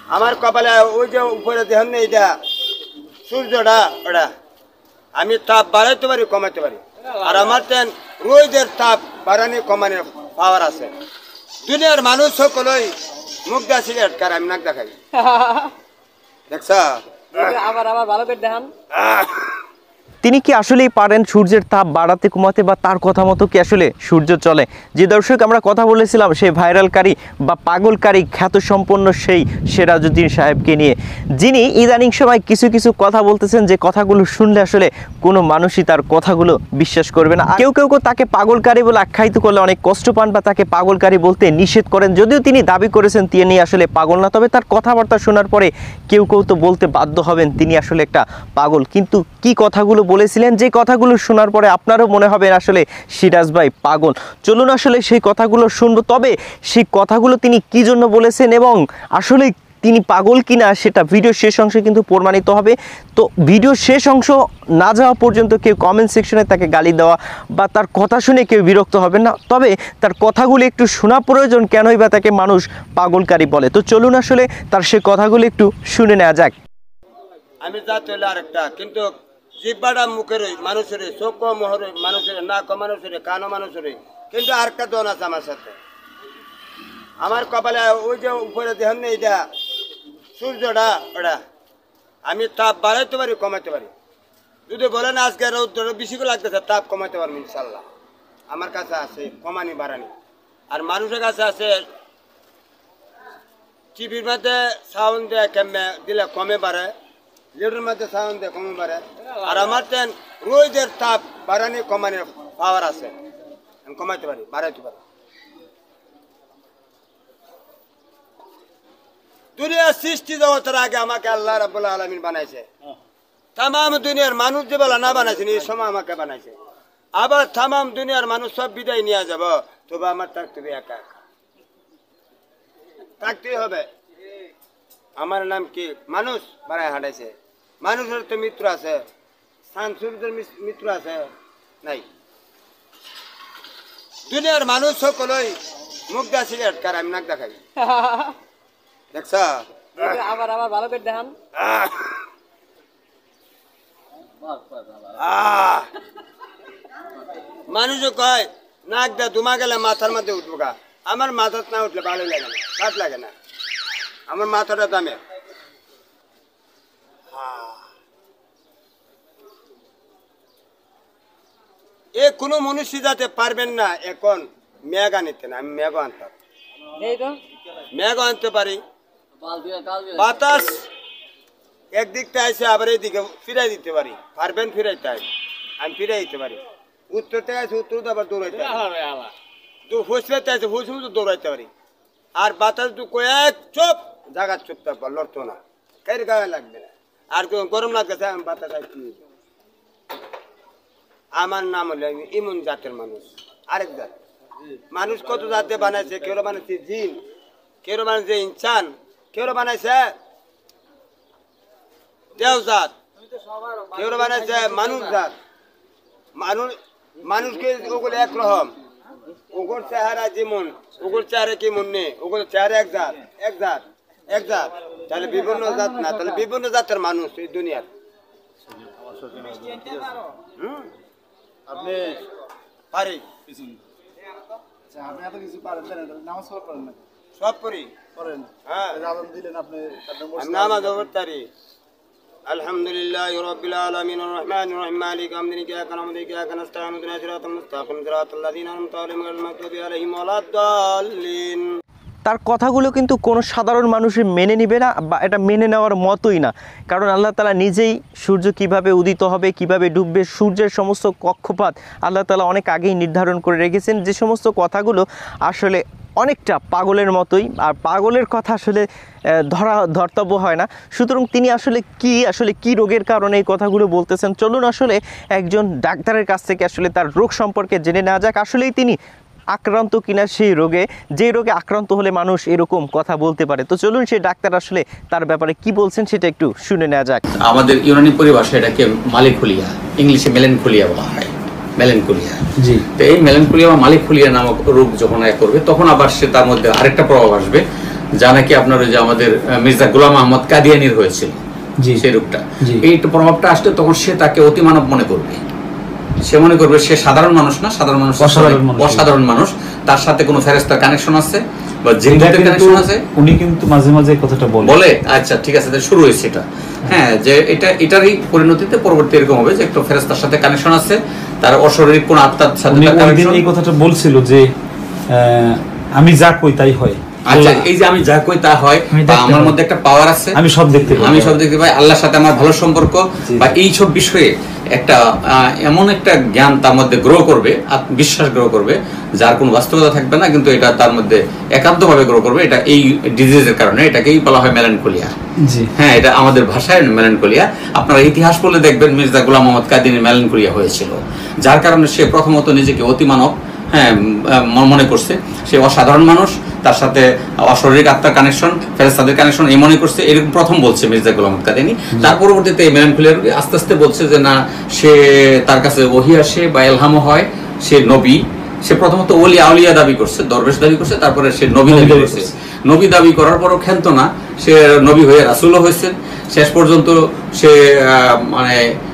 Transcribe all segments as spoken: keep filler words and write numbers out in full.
আমার কপালে ওই যে উপরে দেখেন না এটা সূর্যটা ওটা আমি তাপ বাড়াইতে পারি কমাতে পারি আর আমার তেন রোদের তাপ বাড়ানি কমানোর পাওয়ার আছে দুনিয়ার মানুষ সকলই মুখ দা সিগারেট কার আমি নাক দেখাই দেখছ আবার আবার ভালো করে দেখান তিনি কি আসলেই পারেন সূর্যের তাপ বাড়াতে কমাতে বা তার কথা মতো কি আসলে সূর্য চলে? যে দর্শক আমরা কথা বলেছিলাম সেই ভাইরাল কারি বা পাগল কারি খ্যাত সম্পন্ন সেই সিরাজ উদ্দিন সাহেবকে নিয়ে, যিনি ইদানিং সময় কিছু কিছু কথা বলতেছেন যে কথাগুলো শুনলে আসলে কোনো মানুষই তার কথাগুলো বিশ্বাস করবে না। কেউ কেউ তাকে পাগল কারি বলে আখ্যায়িত করলে অনেক কষ্ট পান বা তাকে পাগল কারি বলতে নিষেধ করেন, যদিও তিনি দাবি করেছেন তিনি আসলে পাগল না। তবে তার কথাবার্তা শোনার পরে কেউ কেউ তো বলতে বাধ্য হবেন তিনি আসলে একটা পাগল। কিন্তু কি কথাগুলো বলেছিলেন, যে কথাগুলো শোনার পরে আপনারও মনে হবে আসলে সিরাজ ভাই পাগল। চলুন আসলে সেই কথাগুলো শুনবো। তবে সেই কথাগুলো তিনি কি জন্য বলেছেন এবং আসলে তিনি পাগল কিনা সেটা ভিডিও শেষ অংশে কিন্তু প্রমাণিত হবে। তো ভিডিও শেষ অংশ না যাওয়া পর্যন্ত কেউ কমেন্ট সেকশনে তাকে গালি দেওয়া বা তার কথা শুনে কেউ বিরক্ত হবে না। তবে তার কথাগুলো একটু শোনা প্রয়োজন, কেনই বা তাকে মানুষ পাগলকারী বলে। তো চলুন আসলে তার সে কথাগুলো একটু শুনে নেওয়া যাক। আমি যা চলে আরেকটা, কিন্তু জিব্বাটা মুখের মানুষের, চোখ মোহর মানুষের, নাক মানুষের, কানও মানুষের, কিন্তু আরেকটা দন আছে আমার সাথে। আমার কপালে ওই যে উপরে দেখেন না এটা সূর্যটা ওটা আমি তাপ বাড়াইতে পারি কমাতে পারি। যদি বলেন আজকে রৌদ্র বেশি করে লাগতেছে তাপ কমাতে পারবো ইনশাল্লাহ। আমার কাছে আছে কমানি বাড়ানি। আর মানুষের কাছে আছে টিভির মধ্যে সাউন্ড দিয়ে কেমনে দিলে কমে বাড়ে, লেডুর মধ্যে সাউন্ড দিয়ে কমে বাড়ে। আর আমার তেন রোদের তাপ বাড়ানি কমানোর পাওয়ার আছে, আমি কমাইতে পারি বাড়াইতে পারি। দুনিয়ার সৃষ্টি জগতের আগে আমাকে আল্লাহ রাব্বুল আলামিন বানাইছে। তামাম দুনিয়ার মানুষ যে বলা না বানাইছে এই সময় আমাকে বানাইছে। আবার তামাম দুনিয়ার মানুষ সব বিদায় নিয়ে যাব, তবে আমার থাকতে হবে একা একা, থাকতেই হবে। আমার নাম কি মানুষ বানায় হাঁটাইছে। মানুষের তো মিত্র আছে, সানসুরদের মিত্র আছে নাই। দুনিয়ার মানুষ সকলই মুখ দা সিগারেট কার আমি নাক দেখাই দেখছ আবার আবার ভালো করে দেখান মানুষ কয় নাক দা ধুমা গেলে মাথার মধ্যে উঠবো গা। আমার মাথাত না উঠলে ভালো লাগে না, কাজ লাগে না, আমার মাথাটা দামে। এ কোনো মনুষ্য যাতে পারবেন না এখন মেঘ আনিতে না, আমি মেঘ আনতাম, মেঘ আনতে পারি। বাতাস একদিকটা আছে আবার এইদিকে ফিরাই দিতে পারি, পারবেন ফিরাইতে আমি ফিরাই দিতে পারি। উত্তর থেকে আছে উত্তর আবার দৌড়াইতে পারি, ফুসফেতে আছে ফুসফুস দৌড়াইতে পারি। আর বাতাস দু কয়েক চোপ জায়গা চুপ থাকবো, লড়তো না, কার গায়ে লাগবে না। আর গরম লাগতেছে আমি বাতাস আসছি। আমার নাম হলো ইমন জাতের মানুষ। আরেক জাত মানুষ কত জাতে বানাইছে, কেউ বানাইছে জিন, কেউ বানাইছে ইনসান, কেউ বানাইছে দেওজাত, কেউ বানাইছে মানুষ জাত। মানুষ মানুষকে ওগুলো একরকম, ওগুলোর চেহারা যেমন ওগুলোর চেহারা কেমন নেই, ওগুলোর চেহারা এক জাত এক জাত এক জাত। তাহলে বিভিন্ন জাত না, তাহলে বিভিন্ন জাতের মানুষ এই দুনিয়ার। হুম আপনি পারি আপনি এত কিছু পারেন, নামাজ পড়েন না? সব পড়ি পড়েন। হ্যাঁ দিলেন আপনি নামাজ পড়তারি। আলহামদুলিল্লাহি রাব্বিল আলামিন আর রহমানির রহিম মালিক ইয়াউমিদ্দিন ইয়্যাকা না'বুদু ওয়া ইয়্যাকা নাস্তাঈন ইহদিনাস সিরাতাল মুস্তাকিম সিরাতাল লাযিনা আন'আমতা আলাইহিম গায়রিল মাগদুবি আলাইহিম ওয়ালাদ-দাল্লিন। তার কথাগুলো কিন্তু কোনো সাধারণ মানুষের মেনে নিবে না বা এটা মেনে নেওয়ার মতোই না। কারণ আল্লাহ তাআলা নিজেই সূর্য কিভাবে উদিত হবে, কিভাবে ডুববে, সূর্যের সমস্ত কক্ষপথ আল্লাহ তাআলা অনেক আগেই নির্ধারণ করে রেখেছেন। যে সমস্ত কথাগুলো আসলে অনেকটা পাগলের মতোই, আর পাগলের কথা আসলে ধরা ধর্তব্য হয় না। সুতরাং তিনি আসলে কি আসলে কি রোগের কারণে এই কথাগুলো বলতেছেন, চলুন আসলে একজন ডাক্তারের কাছ থেকে আসলে তার রোগ সম্পর্কে জেনে নেওয়া যাক। আসলেই তিনি আক্রান্ত কিনা সেই রোগে, যে রোগে আক্রান্ত হলে মানুষ এরকম কথা বলতে পারে। তো চলুন সেই ডাক্তার আসলে তার ব্যাপারে কি বলছেন সেটা একটু শুনে নেওয়া যাক। আমাদের ইউনানি পরিভাষায় এটাকে মালিকুলিয়া, ইংলিশে মেলেনকোলিয়া বলা হয়, মেলেনকোলিয়া। জি, তো এই মেলেনকোলিয়া বা মালিকুলিয়া নামক রোগ যখন আয় করবে তখন আবার সে তার মধ্যে আরেকটা প্রভাব আসবে, যা নাকি আপনার ওই যে আমাদের মির্জা গোলাম আহমদ কাদিয়ানির হয়েছিল সেই রোগটা, এই প্রভাবটা আসলে তখন সে তাকে অতি মানব মনে করবে, সে মনে করবে সে সাধারণ মানুষ না, সাধারণ মানুষ অসাধারণ মানুষ, তার সাথে কোনো ফেরেশতার কানেকশন আছে বা জিন্নাতের কানেকশন আছে। উনি কিন্তু মাঝে মাঝে কথাটা বলে বলে আচ্ছা ঠিক আছে, শুরু হয়েছে এটা। হ্যাঁ, যে এটা এটারই পরিণতিতে পরবর্তী এরকম হবে যে একটা ফেরেশতার সাথে কানেকশন আছে, তার অশরীরিক কোন আত্মার সাথে তার কানেকশন। এই কথাটা বলছিল যে আমি যা কই তাই হয়। আচ্ছা, এই যে আমি যা কই তা হয়, বা আমার মধ্যে একটা পাওয়ার আছে, আমি সব দেখতে পাই, আমি সব দেখতে পাই, আল্লাহর সাথে আমার ভালো সম্পর্ক, বা এই সব বিষয়ে একটা এমন একটা জ্ঞান তার মধ্যে গ্রো করবে, বিশ্বাস গ্রো করবে, যার কোনো বাস্তবতা থাকবে না, কিন্তু এটা তার মধ্যে একান্তভাবে গ্রো করবে। এটা এই ডিজিজের কারণে এটাকেই বলা হয় মেলানকোলিয়া। হ্যাঁ, এটা আমাদের ভাষায় মেলানকোলিয়া। আপনারা ইতিহাস পড়লে দেখবেন মির্জা গোলাম আহমদ কাদিয়ানির মেলানকোলিয়া হয়েছিল, যার কারণে সে প্রথমত নিজেকে অতিমানব হ্যাঁ মনে করছে, সে অসাধারণ মানুষ, তার সাথে অশরীরিক আত্মার কানেকশন, ফেরেশতাদের কানেকশন এই মনে করছে, এরকম প্রথম বলছে মির্জা গোলাম আহমদ কাদিয়ানি। তার পরবর্তীতে এই মেলানকোলিয়া আস্তে আস্তে বলছে যে না, সে তার কাছে ওহী আসে বা ইলহামও হয়, সে নবী, সে প্রথমত ওলিয়া আউলিয়া দাবি করছে, দরবেশ দাবি করছে, তারপরে সে নবী দাবি করছে। নবী দাবি করার পরও ক্ষান্ত না, সে নবী হয়ে রাসূলও হয়েছেন, শেষ পর্যন্ত সে মানে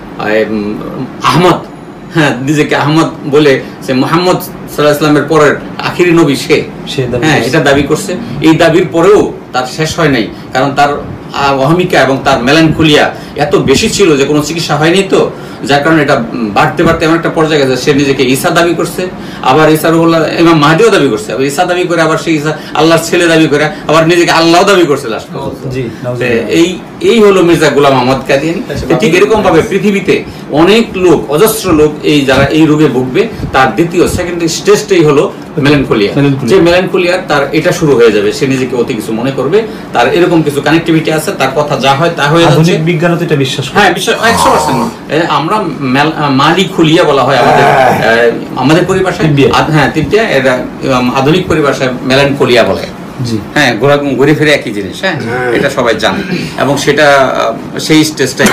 আহমদ, হ্যাঁ নিজেকে আহমদ বলে, সে মুহাম্মদ সাল্লাল্লাহু আলাইহি ওয়াসাল্লামের পরের আখিরি নবী সে, হ্যাঁ এটা দাবি করছে। এই দাবির পরেও তার শেষ হয় নাই, কারণ তার অহমিকা এবং তার মেলানকোলিয়া এত বেশি ছিল যে কোনো চিকিৎসা হয়নি, তো যার কারণে এটা বাড়তে বাড়তে এমন একটা পর্যায়ে গেছে সে নিজেকে ঈসা দাবি করছে, আবার ঈসা রুহুল্লাহ ইমাম মাহদিও দাবি করছে, আবার ঈসা দাবি করে, আবার সে ঈসা আল্লাহর ছেলে দাবি করে, আবার নিজেকে আল্লাহও দাবি করছে লাস্ট পর্যন্ত। এই এই হলো মির্জা গোলাম আহমদ কাদিয়ানি। ঠিক এরকম ভাবে পৃথিবীতে অনেক লোক, অজস্র লোক এই যারা এই রোগে ভুগবে, তার দ্বিতীয় সেকেন্ডারি স্টেজটাই হলো মেলানকোলিয়া। যে মেলানকোলিয়া তার এটা শুরু হয়ে যাবে, সে নিজেকে অতি কিছু মনে করবে, তার এরকম কিছু কানেক্টিভিটি আছে, তার কথা যা হয় তা হয়ে যাচ্ছে। আধুনিক বিজ্ঞানও এটা বিশ্বাস করে, হ্যাঁ বিশ্বাস একশো পার্সেন্ট। আমরা মালিকুলিয়া বলা হয় আমাদের আমাদের পরিভাষায়, হ্যাঁ তিনটা, এটা আধুনিক পরিভাষায় মেলানকোলিয়া বলে। হ্যাঁ, ঘুরে ফিরে একই জিনিস, হ্যাঁ এটা সবাই জানে, এবং সেটা সেই স্টেজটাই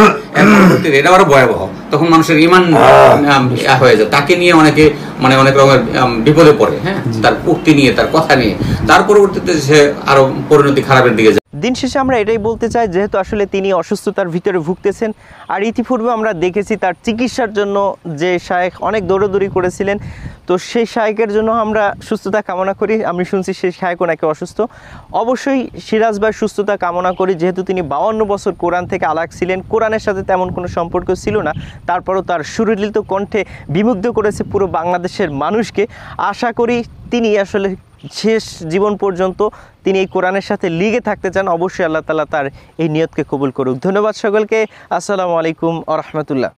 এটা আরো ভয়াবহ। তখন মানুষের ইমান হয়ে যায়, তাকে নিয়ে অনেকে মানে অনেক রকমের বিপদে পড়ে, হ্যাঁ তার উক্তি নিয়ে, তার কথা নিয়ে, তার পরবর্তীতে সে আরো পরিণতি খারাপের দিকে যায়। দিন শেষে আমরা এটাই বলতে চাই, যেহেতু আসলে তিনি অসুস্থতার ভিতরে ভুগতেছেন, আর ইতিপূর্বে আমরা দেখেছি তার চিকিৎসার জন্য যে শায়েখ অনেক দৌড়াদৌড়ি করেছিলেন, তো সেই শায়েকের জন্য আমরা সুস্থতা কামনা করি। আমি শুনছি সেই শায়েকও নাকি অসুস্থ। অবশ্যই সিরাজ ভাই সুস্থতা কামনা করি, যেহেতু তিনি বাউন্ন বছর কোরআন থেকে আলাগ ছিলেন, কোরআনের সাথে তেমন কোনো সম্পর্ক ছিল না, তারপরও তার সুরলিত কণ্ঠে বিমুগ্ধ করেছে পুরো বাংলাদেশের মানুষকে। আশা করি তিনি আসলে শেষ জীবন পর্যন্ত তিনি এই কোরআনের সাথে লিগে থাকতে চান। অবশ্যই আল্লাহ তাআলা তার এই নিয়তকে কবুল করুক। ধন্যবাদ সকলকে। আসসালামু আলাইকুম ওয়া রাহমাতুল্লাহ।